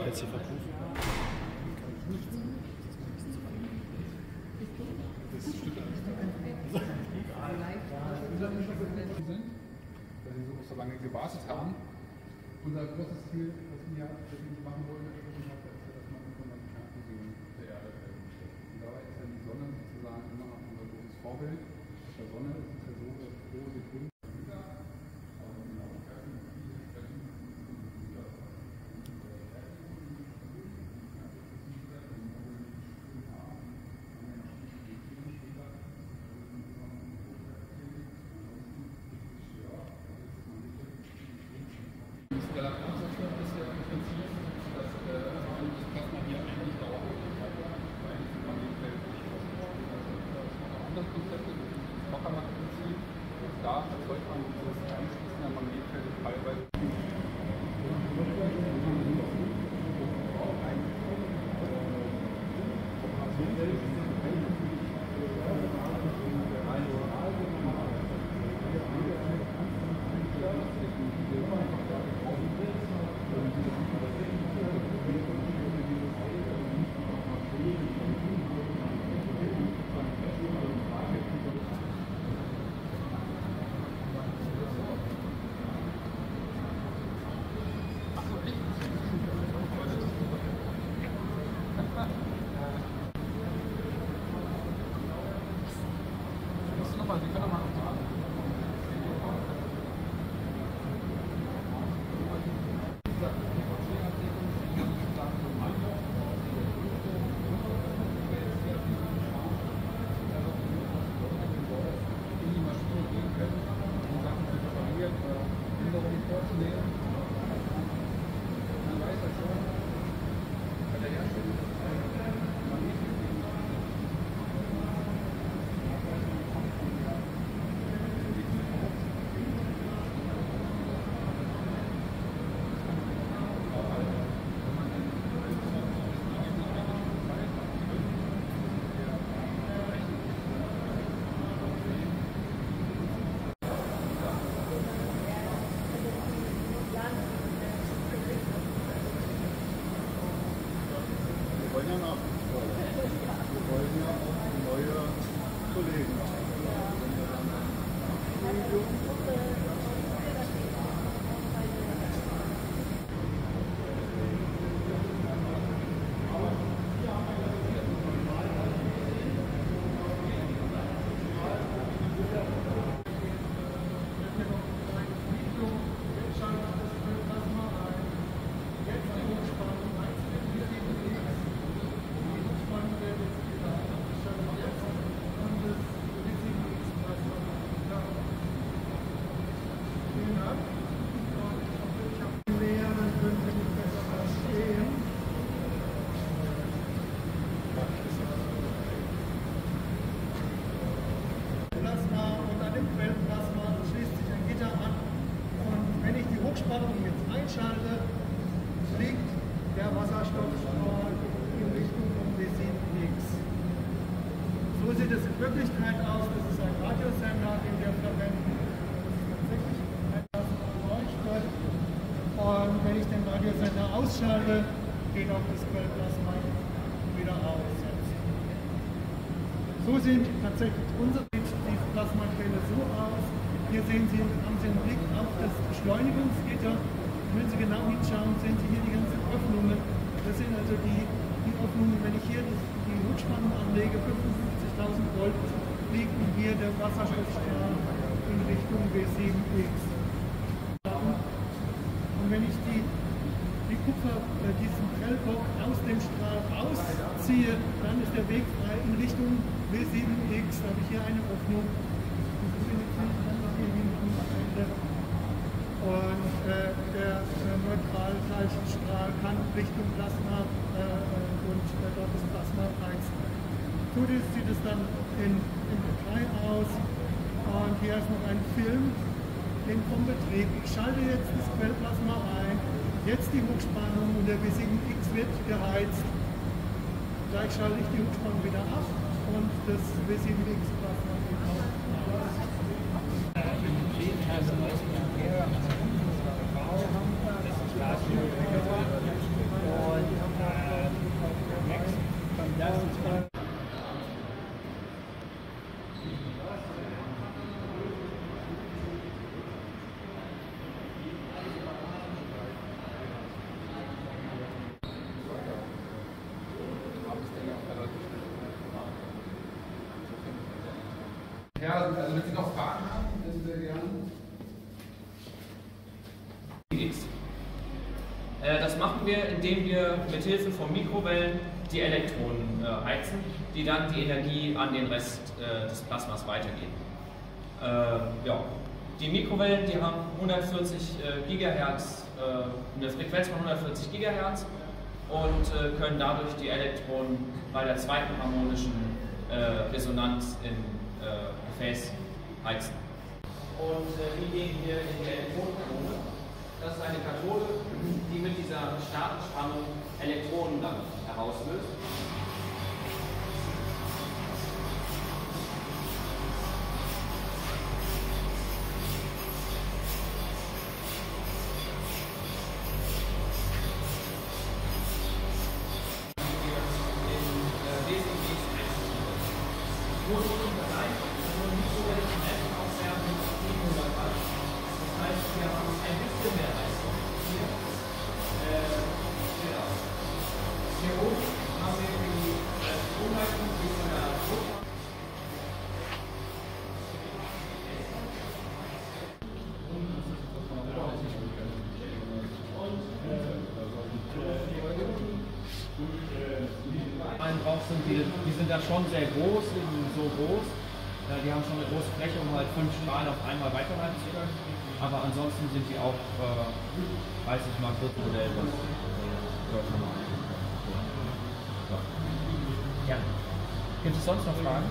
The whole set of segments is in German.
jetzt hier verkaufen. Das stimmt alles. Dass sie so lange gewartet haben. Unser großes Ziel, was wir wirklich machen wollen, ist, dass man irgendwann die Kernfusion der Erde steckt. Und dabei ist ja die Sonne sozusagen immer noch unser großes Vorbild. Auf der Sonne ist es ja so, dass pro Sekunde da erzeugt man dieses Einschließen der Magnetfelder teilweise. Sie können mal einschalte, fliegt der Wasserstoffstrahl in Richtung vom W7X. So sieht es in Wirklichkeit aus. Das ist ein Radiosender, den wir verwenden. Das ist tatsächlich etwas leuchtet. Und wenn ich den Radiosender ausschalte, geht auch das Quellplasma wieder aus. So sehen tatsächlich unsere Plasmaquelle so aus. Hier sehen Sie, haben Sie einen Blick auf das Beschleunigungsgitter. Wenn Sie genau hinschauen, sehen Sie hier die ganzen Öffnungen. Das sind also die Öffnungen, wenn ich hier die Rückspannung anlege, 55.000 Volt, fliegt hier der Wasserstoffstrahl in Richtung W7X. Und wenn ich diesen Prellbock aus dem Strahl rausziehe, dann ist der Weg frei in Richtung W7X. Da habe ich hier eine Öffnung. Und der Neutralteilchenstrahl kann Richtung Plasma und dort das Plasma reizen. So sieht es dann im Detail aus. Und hier ist noch ein Film vom Betrieb. Ich schalte jetzt das Quellplasma ein. Jetzt die Hochspannung und der W7X wird geheizt. Gleich schalte ich die Hochspannung wieder ab und das W7X-Plasma geht aus. Und also wenn Sie noch Fragen haben, dann sehr gerne. Das machen wir, indem wir mit Hilfe von Mikrowellen die Elektronen heizen, die dann die Energie an den Rest des Plasmas weitergeben. Ja. Die Mikrowellen, die haben 140 GHz, eine Frequenz von 140 GHz und können dadurch die Elektronen bei der zweiten harmonischen Resonanz im Gefäß heizen. Und wie gehen wir in die Elektronenkanone? Das ist eine Kathode, die mit dieser starken Spannung Elektronen dann herauslöst. Die sind da schon sehr groß, so groß. Die haben schon eine große Fläche, um halt 5 Strahlen auf einmal weiterleiten zu können. Aber ansonsten sind die auch, weiß ich mal, Viertelmodell, was normal ist. Ja. Gibt es sonst noch Fragen?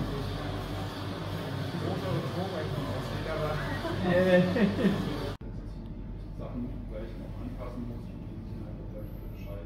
Sachen gleich noch anpassen muss und die sind halt gleich Bescheid.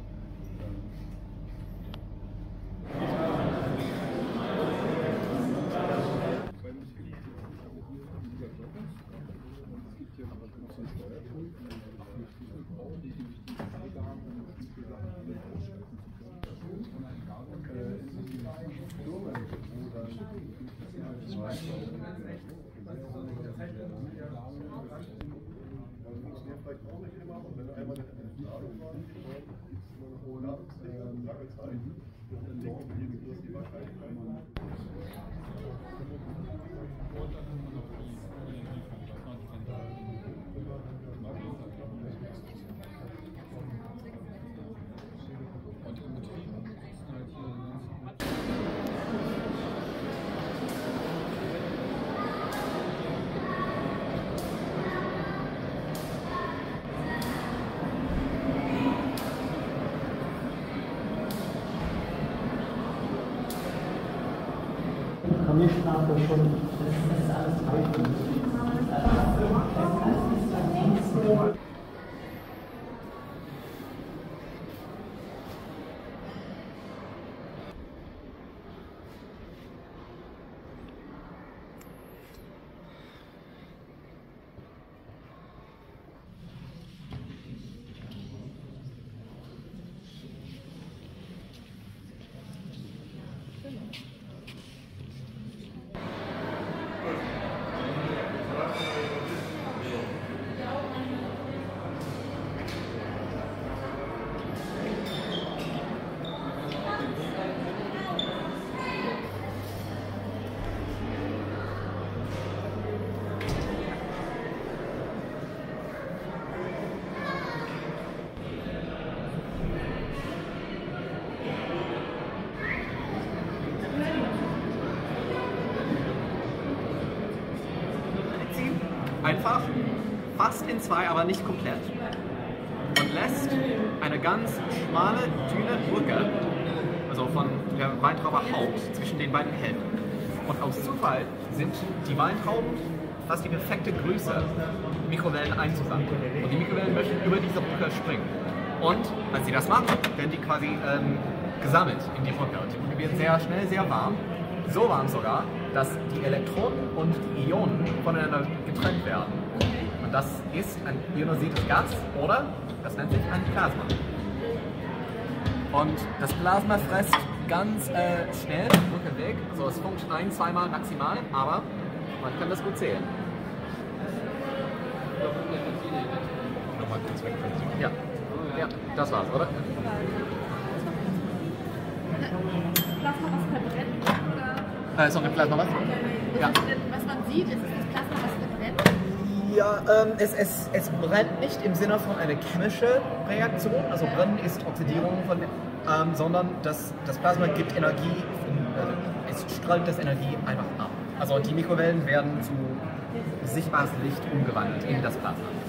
Programmiersprache schon, das ist alles Python. Einfach, fast in zwei, aber nicht komplett. Und lässt eine ganz schmale, dünne Brücke, also von der Weintrauberhaupt, zwischen den beiden Hälften. Und aus Zufall sind die Weintrauben fast die perfekte Größe, Mikrowellen einzusammeln. Und die Mikrowellen möchten über diese Brücke springen. Und als sie das machen, werden die quasi gesammelt in die Brücke. Und die Brücke wird sehr schnell sehr warm. So warm sogar, dass die Elektronen und die Ionen voneinander getrennt werden. Und das ist ein ionisiertes Gas oder das nennt sich ein Plasma. Und das Plasma frisst ganz schnell die Brücke weg. Also es funkt ein-, zweimal maximal, aber man kann das gut zählen. Nochmal kurz weg. Ja, ja, das war's, oder? Plasma, was verbrennt? Sorry, Plasma was? Ja. Was man sieht, ist das Plasma, was brennt? Ja, es brennt nicht im Sinne von einer chemischen Reaktion, also Brennen ist Oxidierung sondern das Plasma gibt Energie, es strahlt das Energie einfach ab. Also die Mikrowellen werden zu sichtbares Licht umgewandelt in das Plasma.